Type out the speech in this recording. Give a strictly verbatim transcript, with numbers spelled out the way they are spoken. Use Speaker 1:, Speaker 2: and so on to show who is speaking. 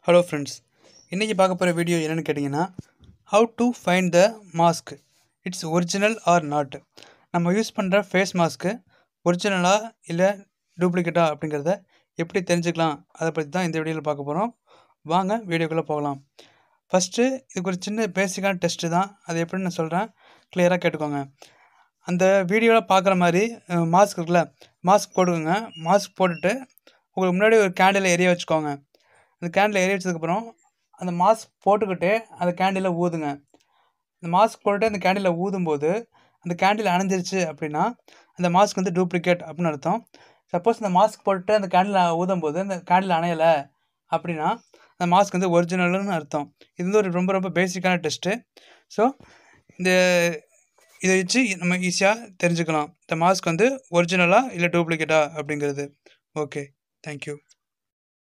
Speaker 1: Hello friends, இன்னைக்கு பார்க்க போகிற வீடியோ என்னென்னு கேட்டிங்கன்னா how to find the mask, it's original or not. நம்ம யூஸ் பண்ணுற ஃபேஸ் மாஸ்க்கு ஒரிஜினலாக இல்லை டூப்ளிகேட்டா அப்படிங்கிறத எப்படி தெரிஞ்சுக்கலாம் அதை பற்றி தான் இந்த வீடியோவில் பார்க்க போகிறோம். வாங்க வீடியோக்குள்ளே போகலாம். ஃபஸ்ட்டு இதுக்கு ஒரு சின்ன பேசிக்கான டெஸ்ட்டு தான், அது எப்படின்னு நான் சொல்கிறேன், கிளியராக கேட்டுக்கோங்க. அந்த வீடியோவில் பார்க்குற மாதிரி மாஸ்க் இருக்குல்ல, மாஸ்க் போட்டுக்கோங்க. மாஸ்க் போட்டுட்டு உங்களுக்கு முன்னாடி ஒரு கேண்டில் எரிய வச்சுக்கோங்க. அந்த கேண்டில் எரிய வச்சதுக்கப்புறம் அந்த மாஸ்க் போட்டுக்கிட்டே அந்த கேண்டிலை ஊதுங்க. அந்த மாஸ்க் போட்டுட்டு அந்த கேண்டிலை ஊதும்போது அந்த கேண்டில் அணைஞ்சிருச்சு அப்படின்னா அந்த மாஸ்க் வந்து டூப்ளிகேட் அப்படின்னு அர்த்தம். சப்போஸ் அந்த மாஸ்க் போட்டுட்டு அந்த கேண்டில் ஊதும்போது அந்த கேண்டில் அணையலை அப்படின்னா அந்த மாஸ்க் வந்து ஒரிஜினல்னு அர்த்தம். இது வந்து ஒரு ரொம்ப ரொம்ப பேசிக்கான டெஸ்ட்டு. ஸோ இந்த இதை வச்சு நம்ம ஈஸியாக தெரிஞ்சுக்கலாம் இந்த மாஸ்க் வந்து ஒரிஜினலாக இல்லை டூப்ளிகேட்டா அப்படிங்கிறது. Okay, thank you.